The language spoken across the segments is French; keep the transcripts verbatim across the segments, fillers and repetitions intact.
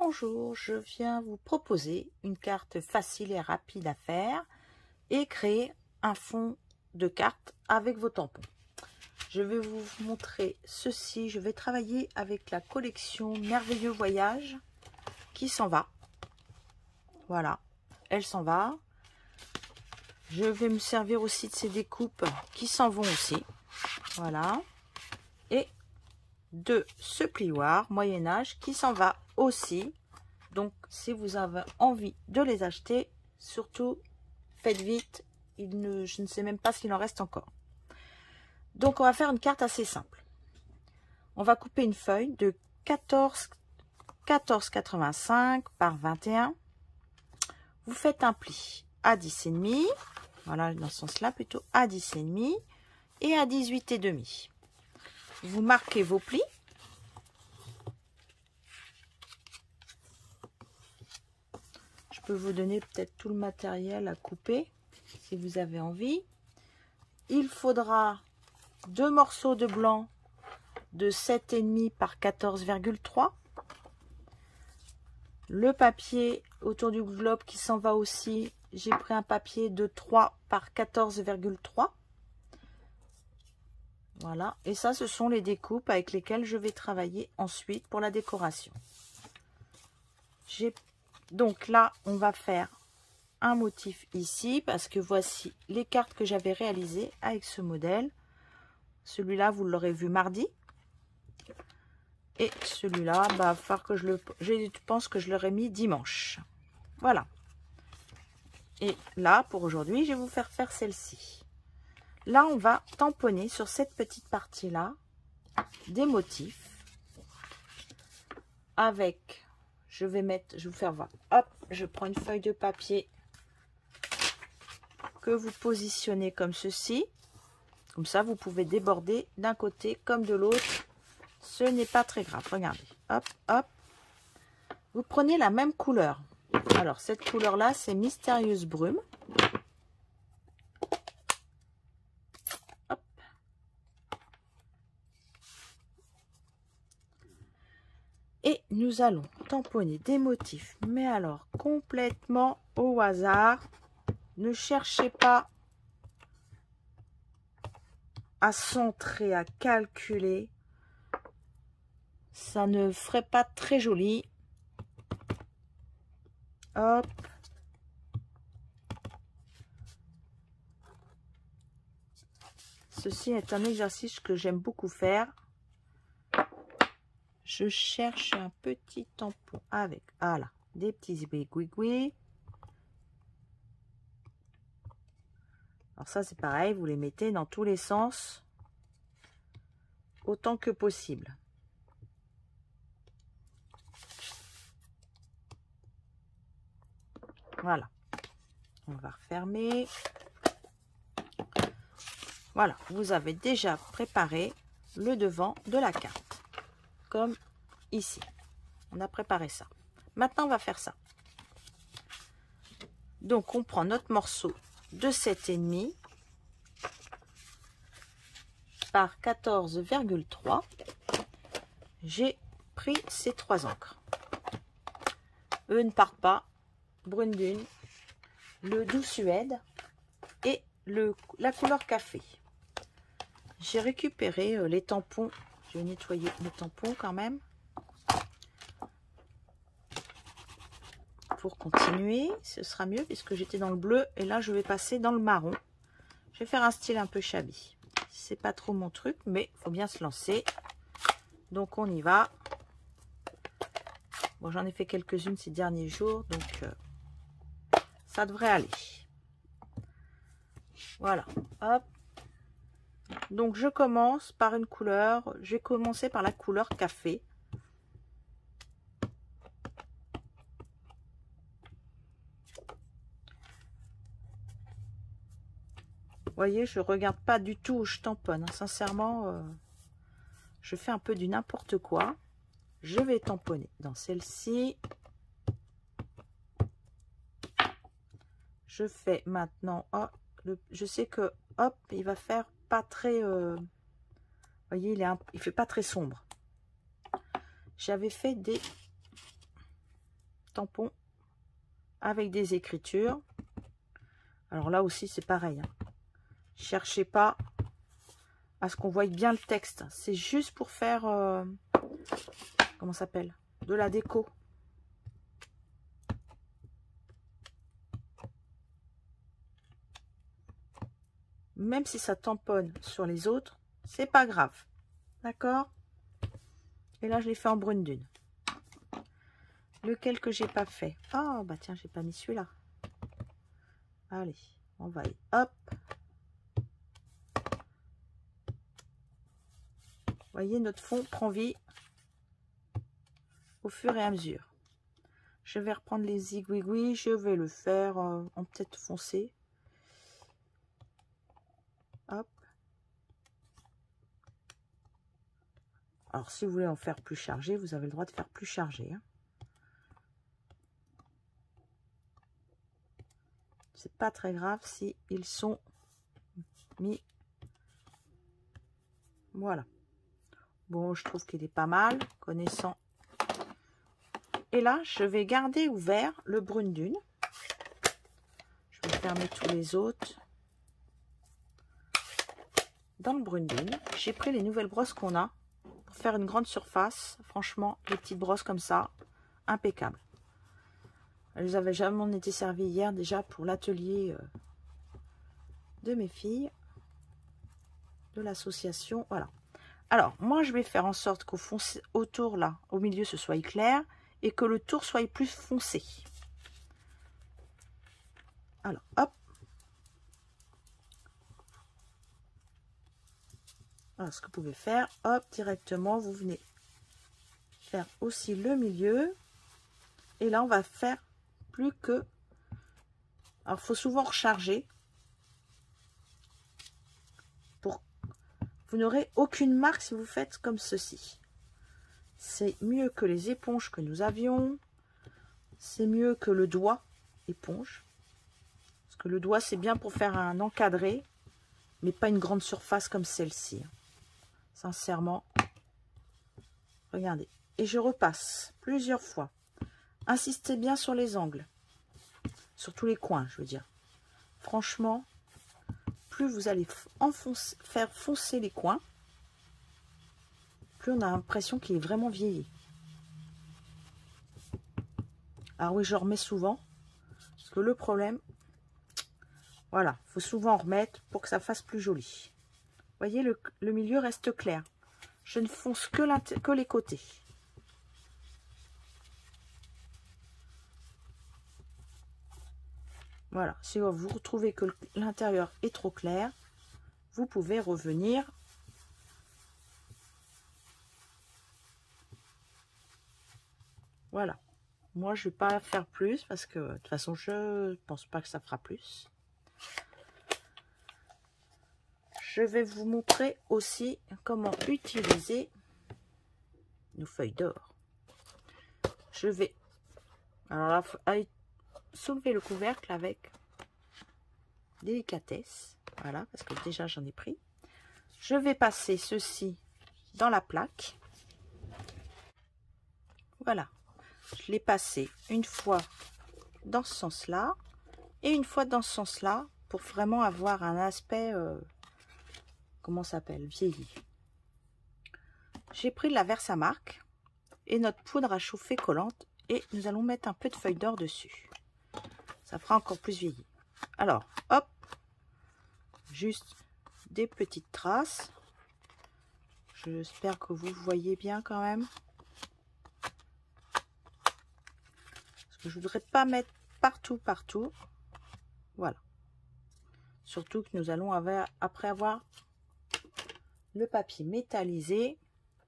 Bonjour, je viens vous proposer une carte facile et rapide à faire et créer un fond de carte avec vos tampons. Je vais vous montrer ceci. Je vais travailler avec la collection Merveilleux Voyage qui s'en va. Voilà, elle s'en va. Je vais me servir aussi de ces découpes qui s'en vont aussi. Voilà. Et de ce plioir Moyen-Âge qui s'en va aussi. Donc, si vous avez envie de les acheter, surtout, faites vite. Il ne, je ne sais même pas s'il en reste encore. Donc, on va faire une carte assez simple. On va couper une feuille de quatorze quatre-vingt-cinq par vingt et un. Vous faites un pli à dix et demi. Voilà, dans ce sens-là, plutôt à dix et demi et à dix-huit et demi. Vous marquez vos plis. Je peux vous donner peut-être tout le matériel à couper si vous avez envie. Il faudra deux morceaux de blanc de sept et demi par quatorze virgule trois. Le papier autour du globe qui s'en va aussi, j'ai pris un papier de trois par quatorze virgule trois. Voilà, et ça, ce sont les découpes avec lesquelles je vais travailler ensuite pour la décoration. J'ai donc là, on va faire un motif ici parce que voici les cartes que j'avais réalisées avec ce modèle. Celui-là, vous l'aurez vu mardi. Et celui-là, bah, va falloir que je le, je pense que je l'aurais mis dimanche. Voilà. Et là, pour aujourd'hui, je vais vous faire faire celle-ci. Là, on va tamponner sur cette petite partie-là des motifs avec, je vais mettre, je vais vous faire voir. Hop, je prends une feuille de papier que vous positionnez comme ceci. Comme ça, vous pouvez déborder d'un côté comme de l'autre. Ce n'est pas très grave. Regardez. Hop, hop. Vous prenez la même couleur. Alors, cette couleur-là, c'est Mystérieuse Brume. Hop. Et nous allons tamponner des motifs. Mais alors, complètement au hasard. Ne cherchez pas à centrer, à calculer. Ça ne ferait pas très joli. Hop. Ceci est un exercice que j'aime beaucoup faire. Je cherche un petit tampon avec, voilà, des petits aiguilles. Alors ça, c'est pareil, vous les mettez dans tous les sens, autant que possible. Voilà. On va refermer. Voilà, vous avez déjà préparé le devant de la carte. Comme ici. On a préparé ça. Maintenant, on va faire ça. Donc, on prend notre morceau de sept et demi par quatorze virgule trois. J'ai pris ces trois encres. Eux ne partent pas. Brune Dune, le Doux Suède et le, la couleur café. J'ai récupéré euh, les tampons. Je vais nettoyer les tampons quand même. Pour continuer, ce sera mieux puisque j'étais dans le bleu et là je vais passer dans le marron. Je vais faire un style un peu shabby. C'est pas trop mon truc, mais il faut bien se lancer. Donc on y va. Bon, j'en ai fait quelques-unes ces derniers jours, donc euh, ça devrait aller. Voilà. Hop. Donc je commence par une couleur. Je vais commencer par la couleur café. Vous voyez, je regarde pas du tout où je tamponne. Hein. Sincèrement, euh, je fais un peu du n'importe quoi. Je vais tamponner dans celle-ci. Je fais maintenant, oh, le, je sais que, hop, il va faire pas très, euh, vous voyez, il est un, il fait pas très sombre. J'avais fait des, tampon avec des écritures. Alors là aussi, c'est pareil. Hein. Cherchez pas à ce qu'on voie bien le texte. C'est juste pour faire, euh, comment ça s'appelle, de la déco. Même si ça tamponne sur les autres, c'est pas grave. D'accord? Et là, je l'ai fait en brune dune. Lequel que j'ai pas fait? Ah, bah tiens, j'ai pas mis celui-là. Allez, on va y... Hop. Vous voyez, notre fond prend vie au fur et à mesure. Je vais reprendre les zigouigouis. Je vais le faire euh, en peut-être foncé. Hop. Alors, si vous voulez en faire plus chargé, vous avez le droit de faire plus chargé. Hein. C'est pas très grave si ils sont mis. Voilà. Bon, je trouve qu'il est pas mal, connaissant. Et là, je vais garder ouvert le brune dune. Je vais fermer tous les autres. Dans le brune dune, j'ai pris les nouvelles brosses qu'on a pour faire une grande surface. Franchement, les petites brosses comme ça, impeccables. Elles avaient jamais été servies hier déjà pour l'atelier de mes filles de l'association. Voilà. Alors, moi, je vais faire en sorte qu'au fond, autour là, au milieu, ce soit clair et que le tour soit plus foncé. Alors, hop. Alors, ce que vous pouvez faire, hop, directement, vous venez faire aussi le milieu. Et là, on va faire plus que... Alors, il faut souvent recharger. Pour... Vous n'aurez aucune marque si vous faites comme ceci. C'est mieux que les éponges que nous avions. C'est mieux que le doigt éponge. Parce que le doigt, c'est bien pour faire un encadré, mais pas une grande surface comme celle-ci. Sincèrement. Regardez. Et je repasse plusieurs fois. Insistez bien sur les angles. Sur tous les coins, je veux dire. Franchement, plus vous allez enfoncer, faire foncer les coins, plus on a l'impression qu'il est vraiment vieilli. Alors oui, je remets souvent. Parce que le problème, voilà, il faut souvent en remettre pour que ça fasse plus joli. Vous voyez, le, le milieu reste clair. Je ne fonce que, que les côtés. Voilà, si vous retrouvez que l'intérieur est trop clair, vous pouvez revenir. Voilà. Moi, je ne vais pas faire plus parce que de toute façon, je ne pense pas que ça fera plus. Je vais vous montrer aussi comment utiliser nos feuilles d'or. Je vais alors là, soulever le couvercle avec délicatesse. Voilà, parce que déjà j'en ai pris. Je vais passer ceci dans la plaque. Voilà. Je l'ai passé une fois dans ce sens-là et une fois dans ce sens-là pour vraiment avoir un aspect, euh, comment ça s'appelle, vieilli. J'ai pris de la Versamark et notre poudre à chauffer collante et nous allons mettre un peu de feuille d'or dessus. Ça fera encore plus vieilli. Alors, hop, juste des petites traces. J'espère que vous voyez bien quand même. Parce que je voudrais pas mettre partout, partout. Voilà. Surtout que nous allons avoir, après avoir le papier métallisé.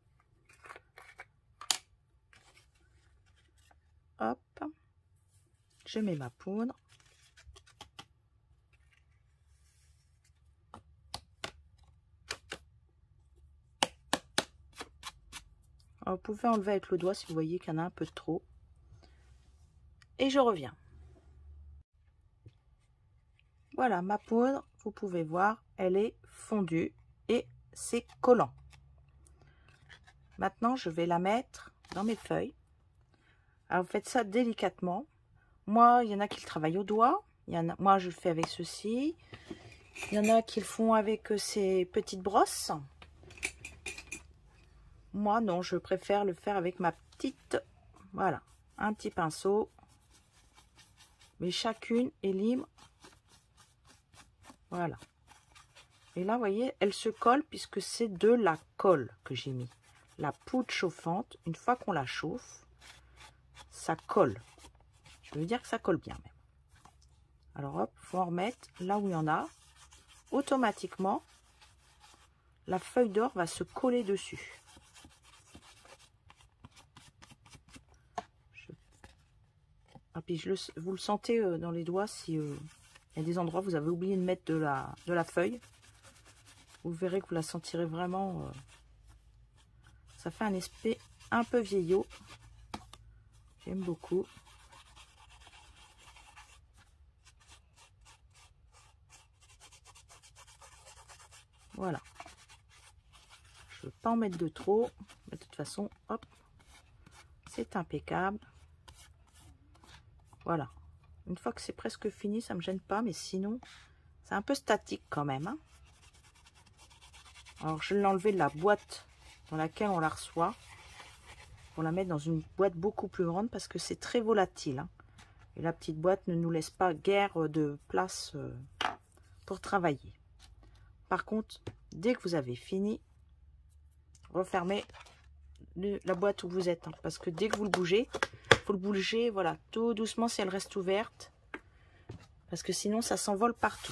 Hop. Je mets ma poudre. Alors, vous pouvez enlever avec le doigt si vous voyez qu'il y en a un peu de trop. Et je reviens. Voilà, ma poudre, vous pouvez voir, elle est fondue et c'est collant. Maintenant, je vais la mettre dans mes feuilles. Alors, vous faites ça délicatement. Moi, il y en a qui le travaillent au doigt. Il y en a, moi, je le fais avec ceci. Il y en a qui le font avec ces petites brosses. Moi, non, je préfère le faire avec ma petite... Voilà, un petit pinceau. Mais chacune est libre. Voilà. Et là, vous voyez, elle se colle puisque c'est de la colle que j'ai mis. La poudre chauffante, une fois qu'on la chauffe, ça colle. Je veux dire que ça colle bien même. Alors hop, il faut en remettre là où il y en a. Automatiquement, la feuille d'or va se coller dessus. Je... Ah, puis je le... vous le sentez euh, dans les doigts si euh, il y a des endroits où vous avez oublié de mettre de la, de la feuille. Vous verrez que vous la sentirez vraiment. Euh... Ça fait un aspect un peu vieillot. J'aime beaucoup. Voilà. Je ne veux pas en mettre de trop. De toute façon, hop, c'est impeccable. Voilà. Une fois que c'est presque fini, ça ne me gêne pas. Mais sinon, c'est un peu statique quand même. Hein. Alors, je vais l'enlever de la boîte dans laquelle on la reçoit. Pour la mettre dans une boîte beaucoup plus grande parce que c'est très volatile. Hein. Et la petite boîte ne nous laisse pas guère de place euh, pour travailler. Par contre, dès que vous avez fini, refermez le, la boîte où vous êtes. Hein, parce que dès que vous le bougez, il faut le bouger, voilà, tout doucement si elle reste ouverte. Parce que sinon, ça s'envole partout.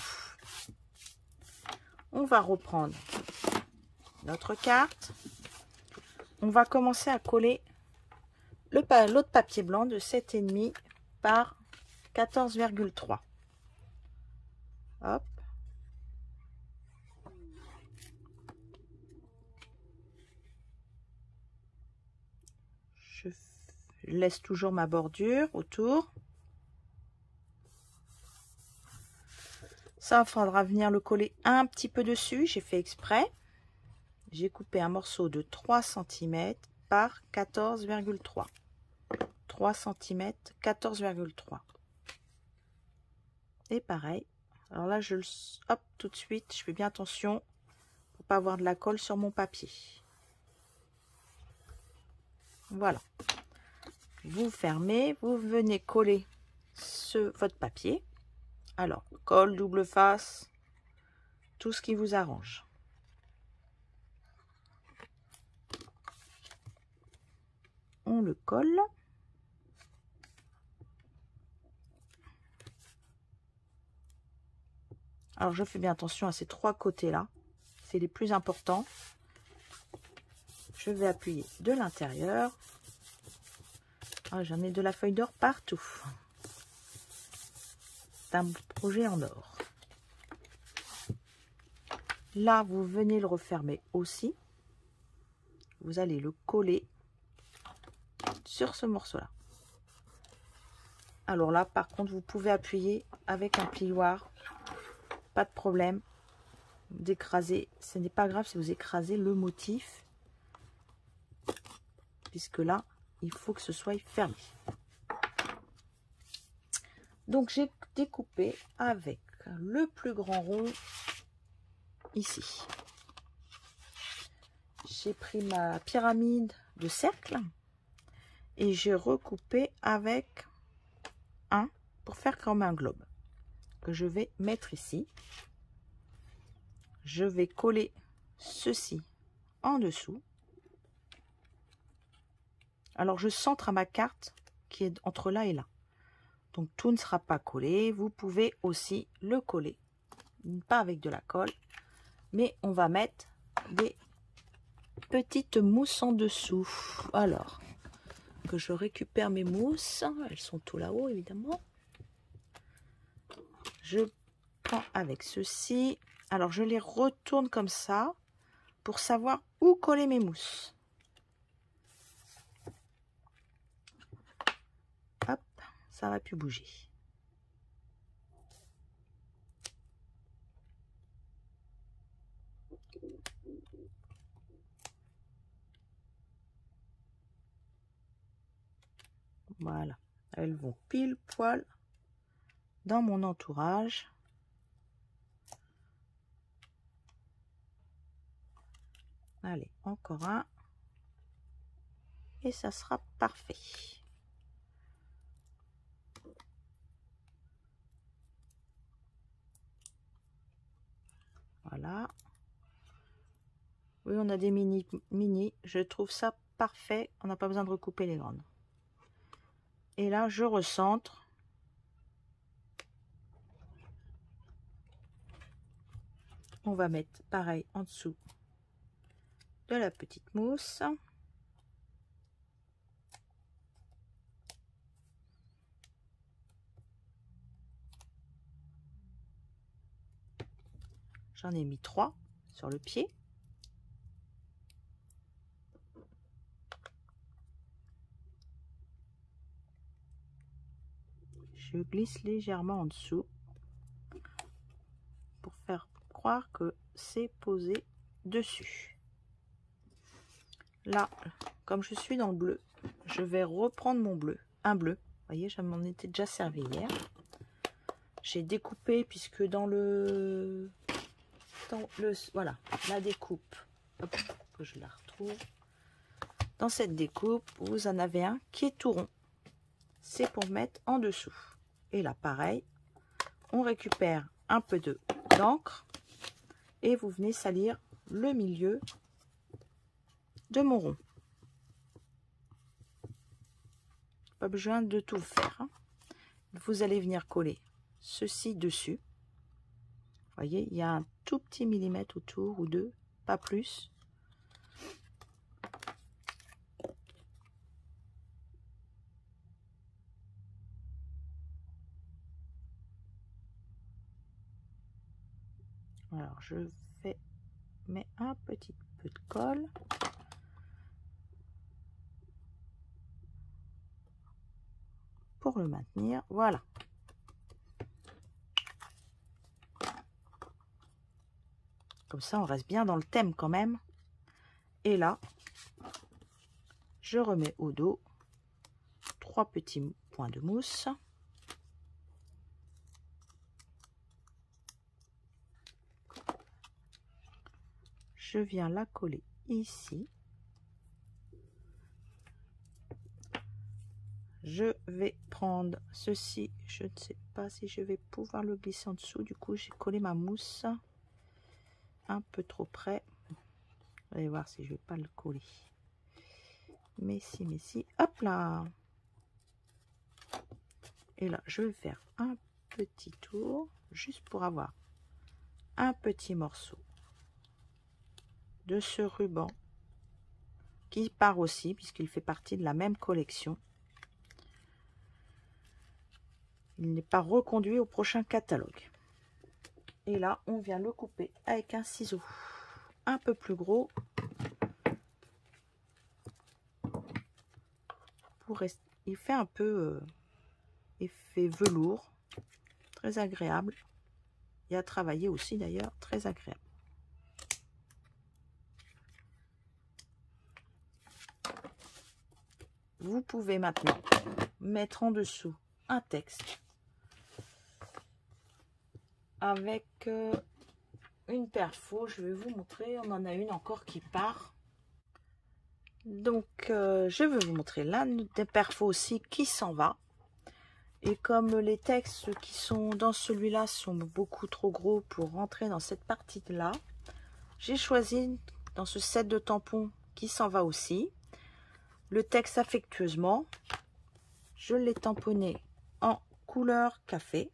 On va reprendre notre carte. On va commencer à coller l'autre papier blanc de sept virgule cinq par quatorze virgule trois. Hop. Je laisse toujours ma bordure autour. Ça, il faudra venir le coller un petit peu dessus. J'ai fait exprès. J'ai coupé un morceau de trois centimètres par quatorze virgule trois. trois centimètres, quatorze virgule trois. Et pareil. Alors là, je le... Hop, tout de suite, je fais bien attention pour pas avoir de la colle sur mon papier. Voilà. Vous fermez, vous venez coller ce, votre papier. Alors, colle, double face, tout ce qui vous arrange. On le colle. Alors, je fais bien attention à ces trois côtés-là. C'est les plus importants. Je vais appuyer de l'intérieur. Ah, j'en ai de la feuille d'or partout. C'est un projet en or. Là, vous venez le refermer aussi. Vous allez le coller sur ce morceau-là. Alors là, par contre, vous pouvez appuyer avec un plioir. Pas de problème d'écraser. Ce n'est pas grave si vous écrasez le motif. Puisque là, il faut que ce soit fermé. Donc, j'ai découpé avec le plus grand rond ici. J'ai pris ma pyramide de cercle et j'ai recoupé avec un pour faire comme un globe que je vais mettre ici. Je vais coller ceci en dessous. Alors je centre à ma carte qui est entre là et là. Donc tout ne sera pas collé. Vous pouvez aussi le coller. Pas avec de la colle. Mais on va mettre des petites mousses en dessous. Alors que je récupère mes mousses. Elles sont tout là-haut évidemment. Je prends avec ceci. Alors je les retourne comme ça pour savoir où coller mes mousses. Hop, ça va plus bouger. Voilà, elles vont pile poil dans mon entourage. Allez, encore un. Et ça sera parfait. Voilà. Oui, on a des mini, mini. Je trouve ça parfait. On n'a pas besoin de recouper les grandes. Et là, je recentre. On va mettre pareil en dessous de la petite mousse. J'en ai mis trois sur le pied. Je glisse légèrement en dessous pour faire croire que c'est posé dessus. Là, comme je suis dans le bleu, je vais reprendre mon bleu, un bleu. Vous voyez, je m'en étais déjà servi hier. J'ai découpé puisque dans le, dans le, voilà, la découpe, hop, que je la retrouve. Dans cette découpe, vous en avez un qui est tout rond. C'est pour mettre en dessous. Et là, pareil, on récupère un peu de d'encre et vous venez salir le milieu de mon rond. Pas besoin de tout faire. Hein. Vous allez venir coller ceci dessus. Vous voyez, il y a un tout petit millimètre autour ou deux, pas plus. Alors, je fais mets un petit peu de colle. Pour le maintenir, voilà. Comme ça, on reste bien dans le thème quand même. Et là, je remets au dos trois petits points de mousse. Je viens la coller ici. Je vais prendre ceci. Je ne sais pas si je vais pouvoir le glisser en dessous. Du coup, j'ai collé ma mousse un peu trop près. Vous allez voir si je vais pas le coller. Mais si, mais si. Hop là. Et là, je vais faire un petit tour juste pour avoir un petit morceau de ce ruban qui part aussi puisqu'il fait partie de la même collection. Il n'est pas reconduit au prochain catalogue. Et là, on vient le couper avec un ciseau un peu plus gros pour rester. Il fait un peu euh, effet velours, très agréable. Et à travailler aussi d'ailleurs, très agréable. Vous pouvez maintenant mettre en dessous un texte avec euh, une perfo. Je vais vous montrer, on en a une encore qui part. Donc euh, je vais vous montrer là des perfos aussi qui s'en va. Et comme les textes qui sont dans celui-là sont beaucoup trop gros pour rentrer dans cette partie là, j'ai choisi dans ce set de tampons qui s'en va aussi le texte affectueusement. Je l'ai tamponné en couleur café.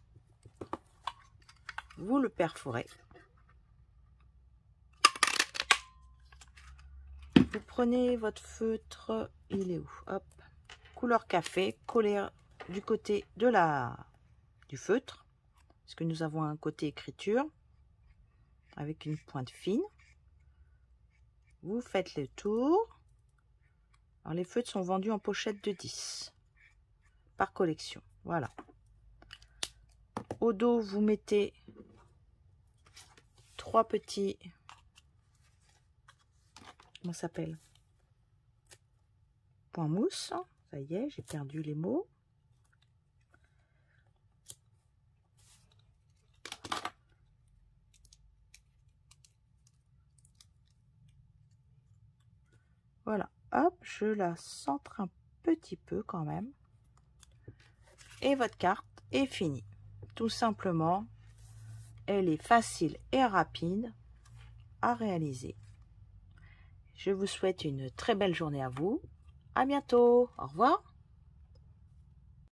Vous le perforez. Vous prenez votre feutre, il est où? Hop, couleur café, collé du côté de la du feutre, parce que nous avons un côté écriture avec une pointe fine. Vous faites le tour. Alors les feutres sont vendus en pochette de dix par collection. Voilà. Au dos, vous mettez trois petits, comment ça s'appelle, point mousse. Ça y est, j'ai perdu les mots. Voilà, hop, je la centre un petit peu quand même. Et votre carte est finie. Tout simplement, elle est facile et rapide à réaliser. Je vous souhaite une très belle journée à vous. À bientôt. Au revoir.